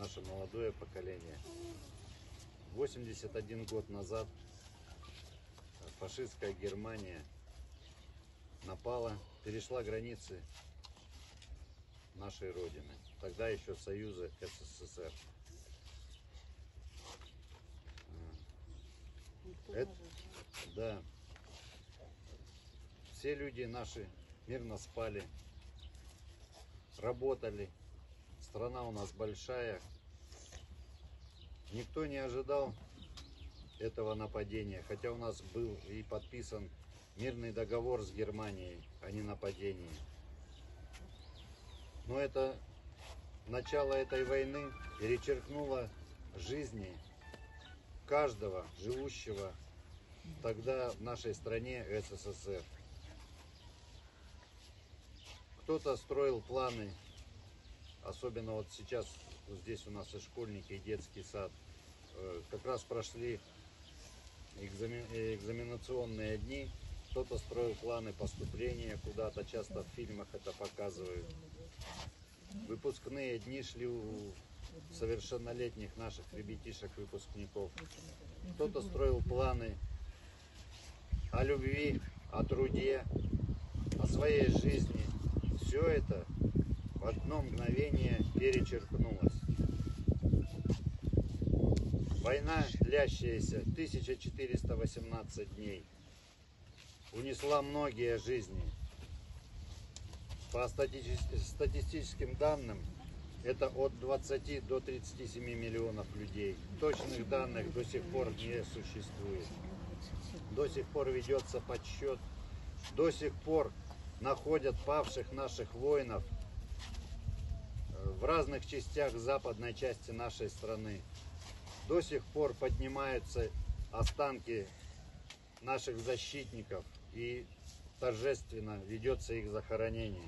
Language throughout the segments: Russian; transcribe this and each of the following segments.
наше молодое поколение. 81 год назад фашистская Германия напала, перешла границы нашей Родины, тогда еще Союза СССР. Да, все люди наши мирно спали, работали, страна у нас большая. Никто не ожидал этого нападения, хотя у нас был и подписан мирный договор с Германией о ненападении. Но это начало этой войны перечеркнуло жизни каждого живущего тогда в нашей стране СССР. Кто-то строил планы, особенно вот сейчас вот здесь у нас и школьники, и детский сад, как раз прошли экзаменационные дни. Кто-то строил планы поступления куда-то, часто в фильмах это показывают. Выпускные дни шли у совершеннолетних наших ребятишек-выпускников. Кто-то строил планы о любви, о труде, о своей жизни. Все это в одно мгновение перечеркнулось. Война, длящаяся 1418 дней, унесла многие жизни. По статистическим данным, это от 20 до 37 миллионов людей. Точных данных до сих пор не существует. До сих пор ведется подсчет. До сих пор находят павших наших воинов в разных частях западной части нашей страны. До сих пор поднимаются останки наших защитников и торжественно ведется их захоронение.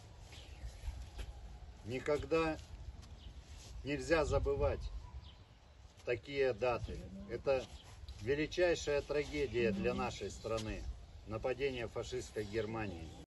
Никогда нельзя забывать такие даты. Это величайшая трагедия для нашей страны. Нападение фашистской Германии.